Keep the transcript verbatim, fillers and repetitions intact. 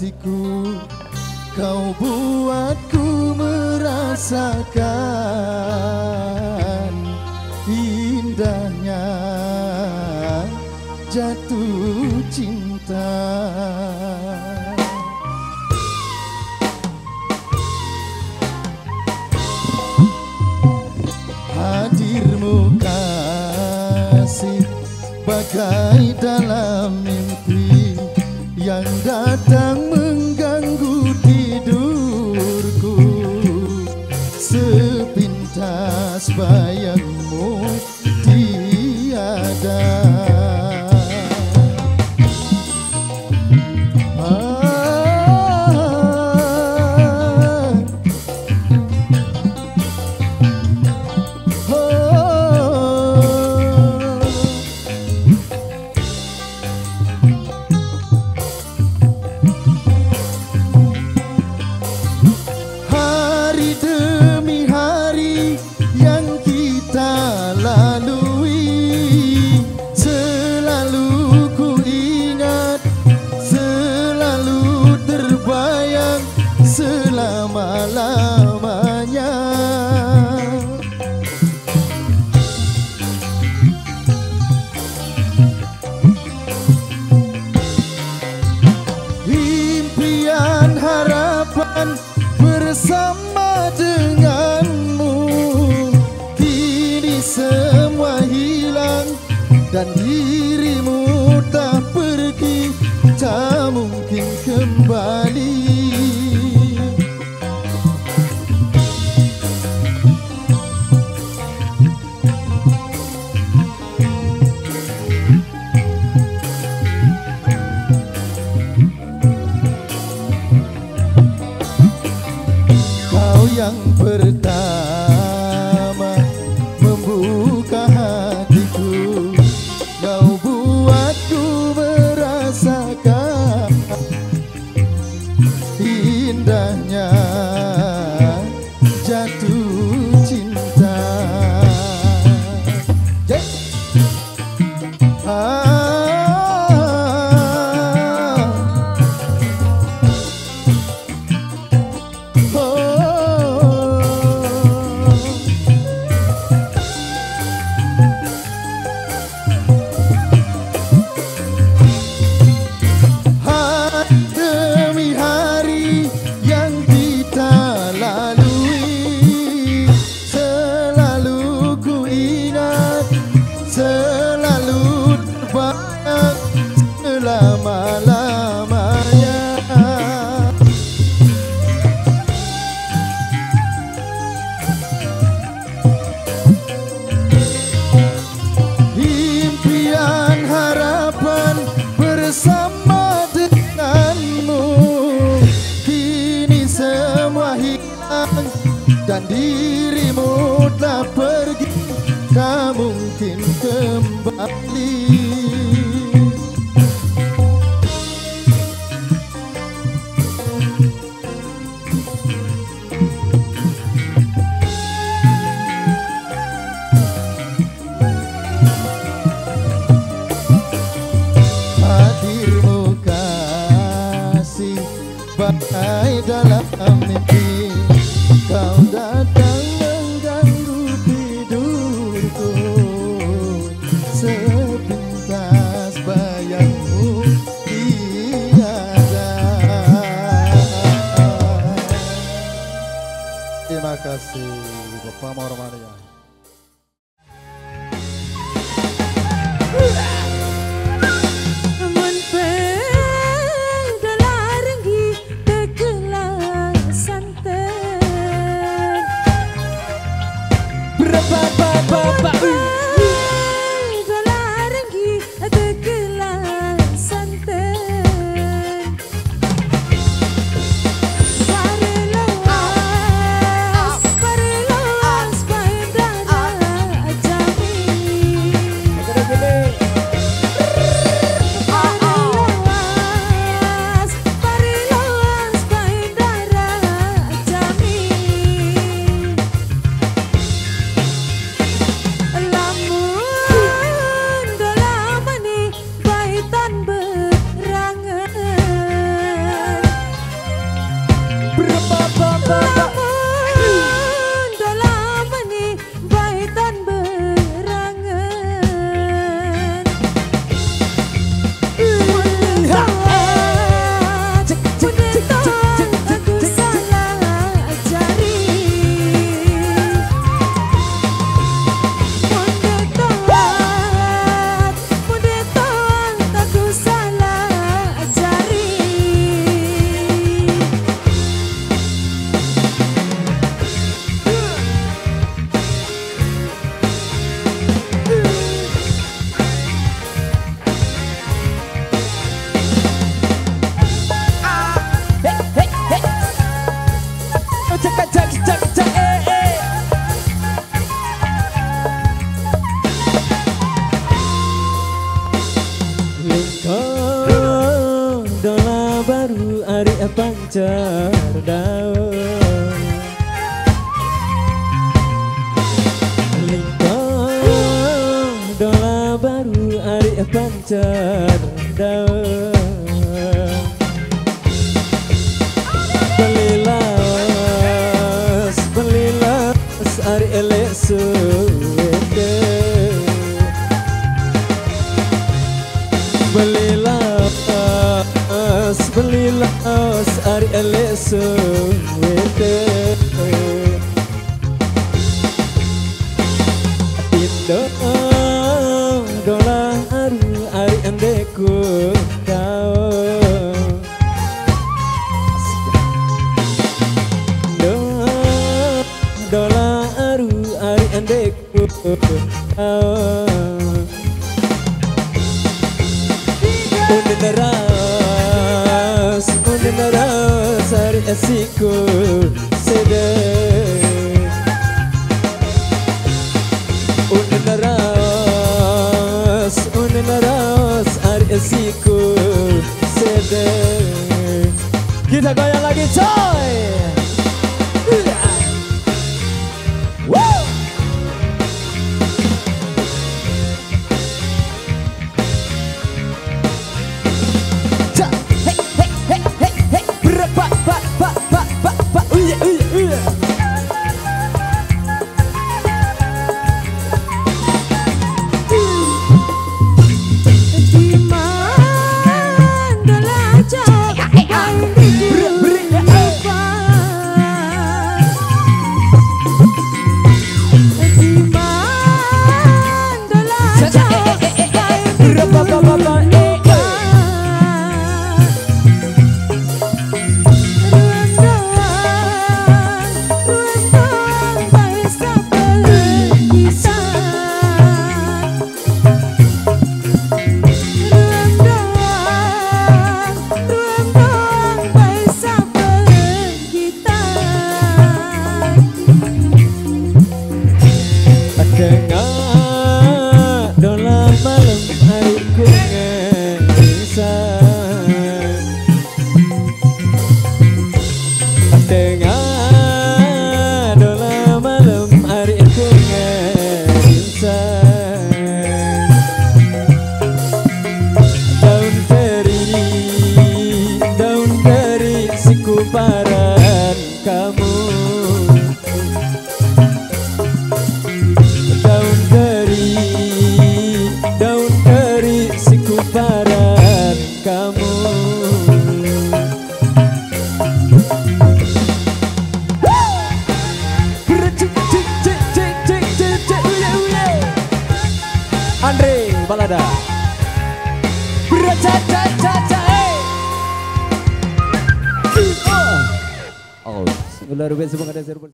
hatiku, kau buatku merasakan indahnya jatuh cinta. Hadirmu kasih bagai dalam mimpi yang datang mengganggu tidurku. Sepintas bayangmu tiada. Selama-lamanya impian harapan bersama denganmu, kini semua hilang dan dirimu tak pergi, tak mungkin kembali. Yang pertama membuka hatiku, kau buatku merasakan indahnya jatuh cinta. Ah. Selalu terbayang selama-lamanya. Impian harapan bersama denganmu, kini semua hilang dan dirimu telah pergi, tak mungkin kembali. Hadirmu kasih bagai dalam mimpi, kau datang mengganggu tidurku. Sepintas bayangmu tiada. Terima kasih Bapak Mormania. Pare lawas, pare lawas, pare Lingkong dola baru ari pancar daun. Lingkong dola baru ari pancar daun. Belilas, belilas ari elek suwede. Belilas, belilas ari elek suwede. Tindo dola aru ari andeku kau. Dola aru ari andeku Underas, underas ari asiku sede. Underas, underas ari asiku sede. Kita goyang lagi coy. Dengar dola malam hariku ngerisah. Dengar dola malam hariku ngerisah. Daun teri, daun teri siku paran kamu. Daun teri, daun teri siku paran kamu. Andre Balada. Oh, luar biasa banget.